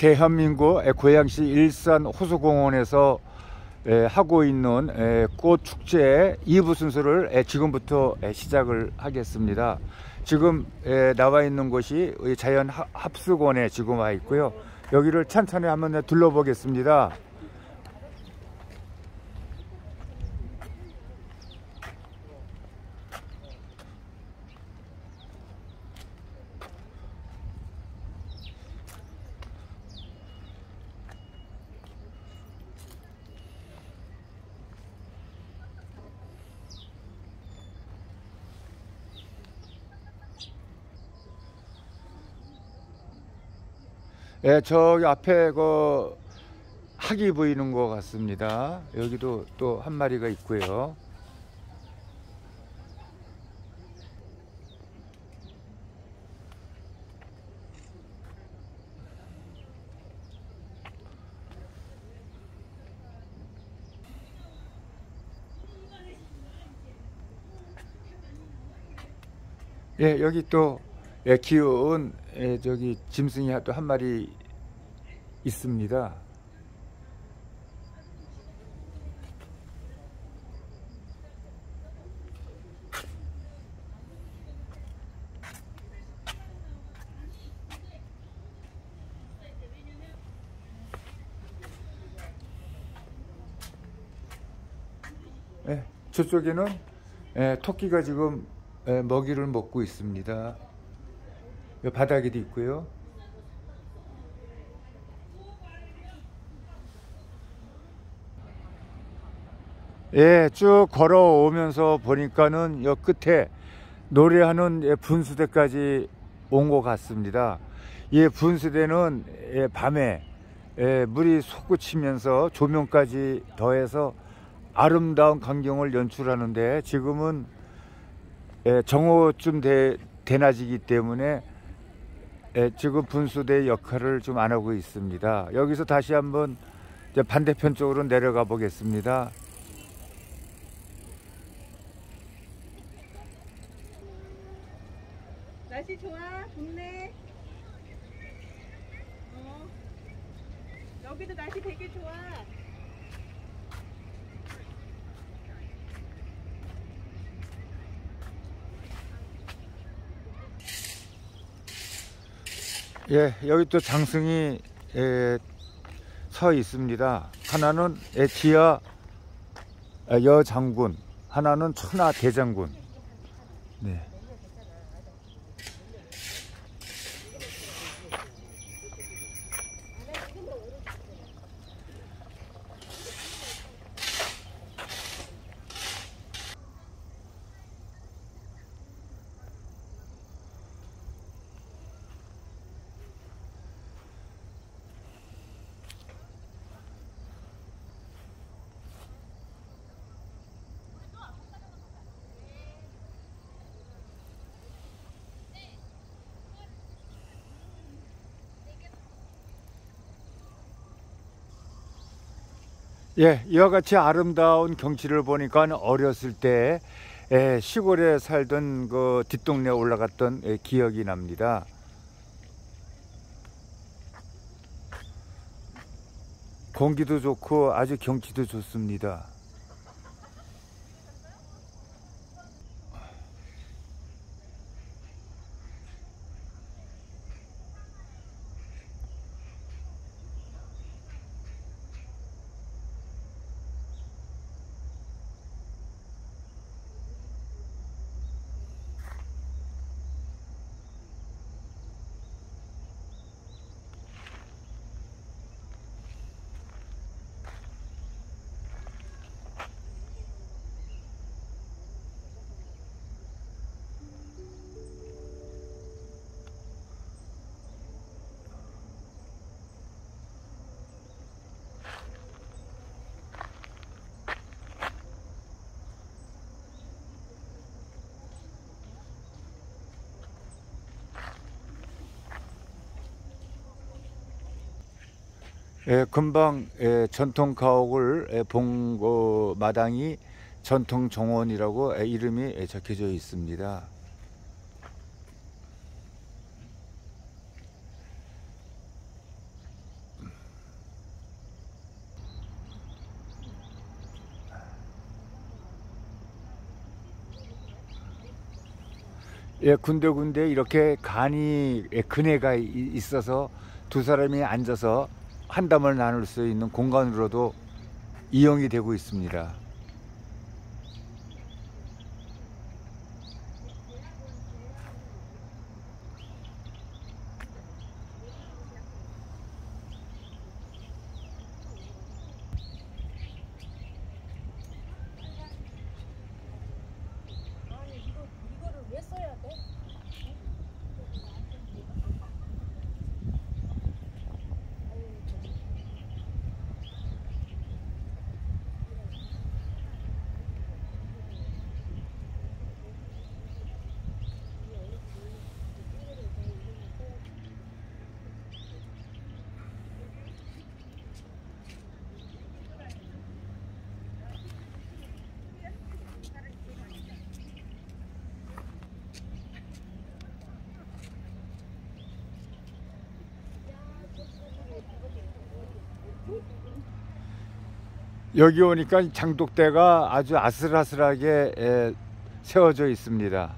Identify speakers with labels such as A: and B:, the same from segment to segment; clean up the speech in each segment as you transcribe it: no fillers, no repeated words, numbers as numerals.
A: 대한민국 고양시 일산 호수공원에서 하고 있는 꽃축제 2부 순서를 지금부터 시작을 하겠습니다. 지금 나와 있는 곳이 자연합숙원에 지금 와 있고요. 여기를 천천히 한번 둘러보겠습니다. 저기 앞에 그 학이 보이는 것 같습니다. 여기도 또 한 마리가 있고요. 여기 또 귀여운 저기 짐승이 또 한 마리 있습니다. 저쪽에는 토끼가 지금 먹이를 먹고 있습니다. 바닥에도 있고요. 쭉 걸어오면서 보니까는 여 끝에 노래하는 분수대까지 온 것 같습니다. 이 분수대는 밤에 물이 솟구치면서 조명까지 더해서 아름다운 광경을 연출하는데, 지금은 정오쯤 대낮이기 때문에 지금 분수대의 역할을 좀 안 하고 있습니다. 여기서 다시 한번 반대편 쪽으로 내려가 보겠습니다.
B: 날씨 좋아? 좋네. 여기도 날씨 되게 좋아.
A: 여기 또 장승이 서 있습니다. 하나는 지하 여장군, 하나는 천하 대장군. 이와 같이 아름다운 경치를 보니까 어렸을 때 시골에 살던 그 뒷동네에 올라갔던 기억이 납니다. 공기도 좋고 아주 경치도 좋습니다. 금방 전통 가옥을 본 마당이 전통정원이라고 이름이 적혀져 있습니다. 예, 군데군데 이렇게 간이 그네가 있어서 두 사람이 앉아서 한담을 나눌 수 있는 공간으로도 이용이 되고 있습니다.
B: 이거를 왜 써야 돼?
A: 여기 오니까 장독대가 아주 아슬아슬하게 세워져 있습니다.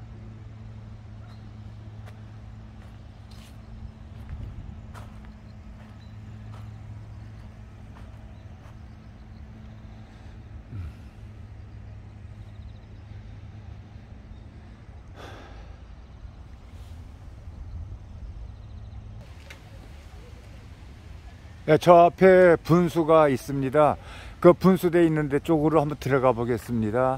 A: 네, 저 앞에 분수가 있습니다. 그 분수대 있는 데 쪽으로 한번 들어가 보겠습니다.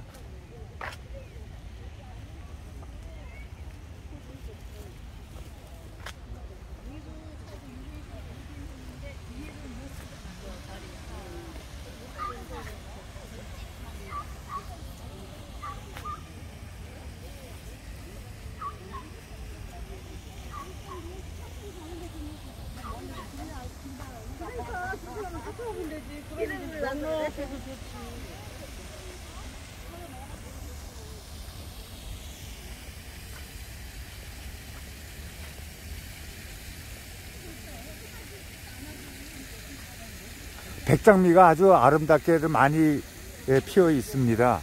A: 백장미가 아주 아름답게 많이 피어 있습니다.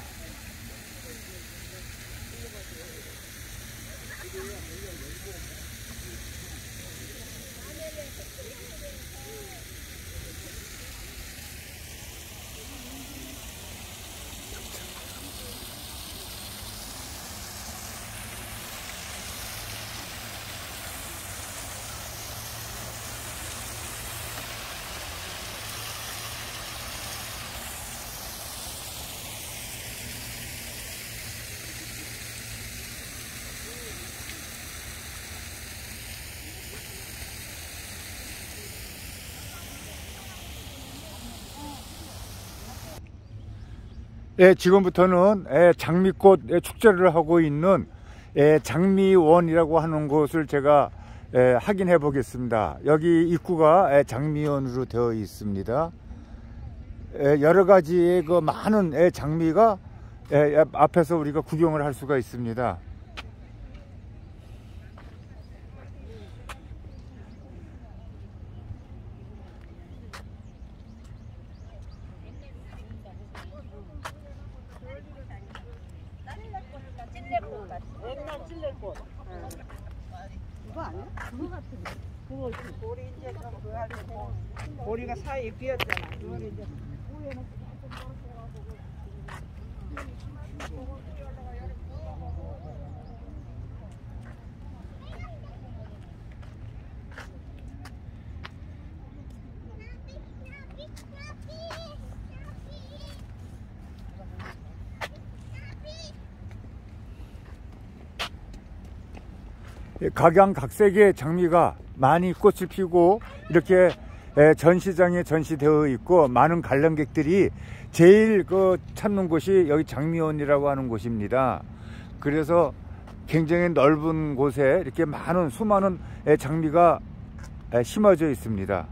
A: 예, 지금부터는 장미꽃 축제를 하고 있는 장미원이라고 하는 곳을 제가 확인해 보겠습니다. 여기 입구가 장미원으로 되어 있습니다. 여러 가지의 그 많은 장미가 앞에서 우리가 구경을 할 수가 있습니다.
B: 옛날 찔레꽃. 이거 아니야? 그거 같은데. 그거지. 우리 이제 좀 그거 하려고 보리가 사이에 끼었잖아. 그걸 이제 위에는
A: 각양각색의 장미가 많이 꽃을 피고 이렇게 전시장에 전시되어 있고, 많은 관람객들이 제일 찾는 곳이 여기 장미원이라고 하는 곳입니다. 그래서 굉장히 넓은 곳에 이렇게 수많은 장미가 심어져 있습니다.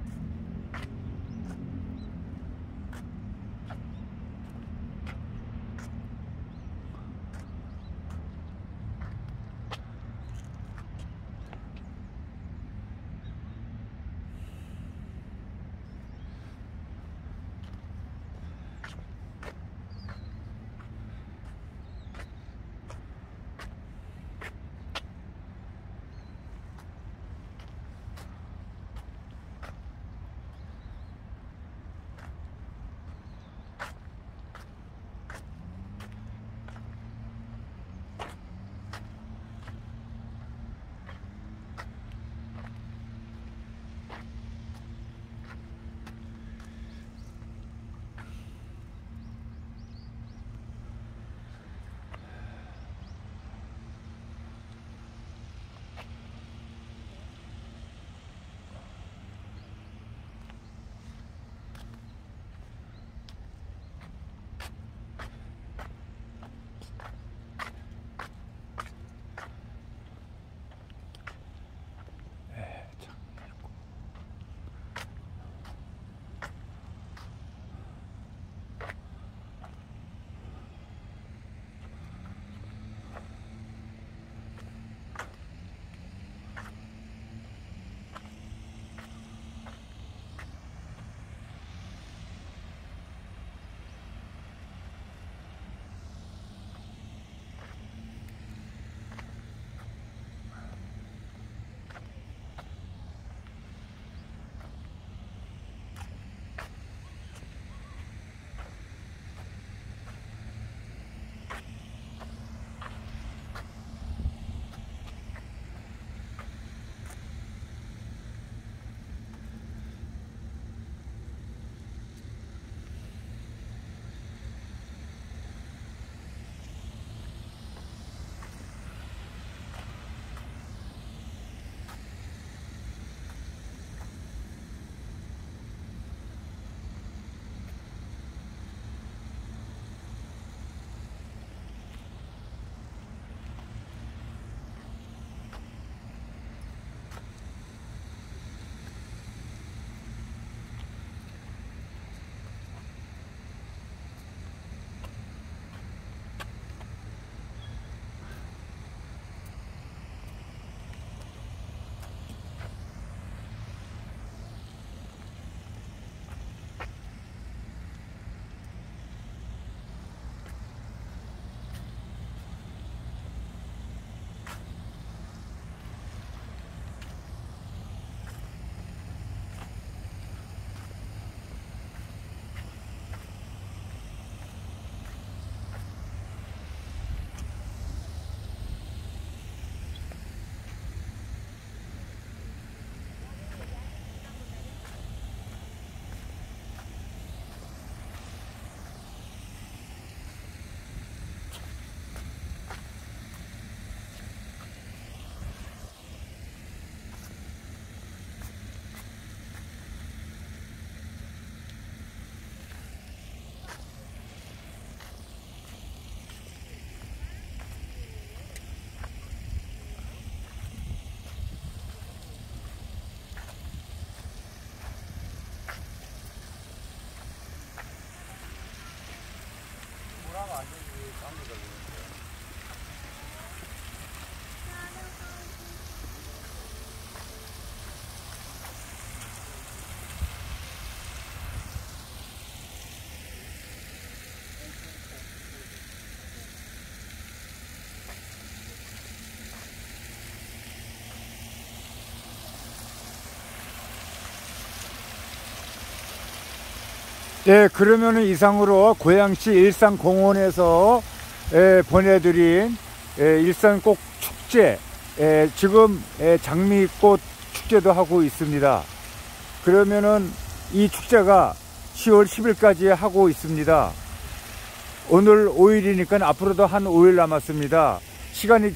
A: 네, 그러면은 이상으로 고양시 일산공원에서 보내드린 일산꽃 축제, 지금 장미꽃 축제도 하고 있습니다. 그러면은 이 축제가 10월 10일까지 하고 있습니다. 오늘 5일이니까 앞으로도 한 5일 남았습니다. 시간이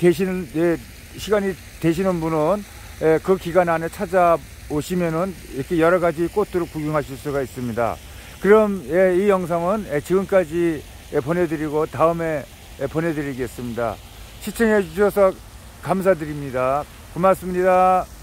A: 되시는 분은 그 기간 안에 찾아오시면은 이렇게 여러 가지 꽃들을 구경하실 수가 있습니다. 그럼 이 영상은 지금까지 보내드리고 다음에 보내드리겠습니다. 시청해 주셔서 감사드립니다. 고맙습니다.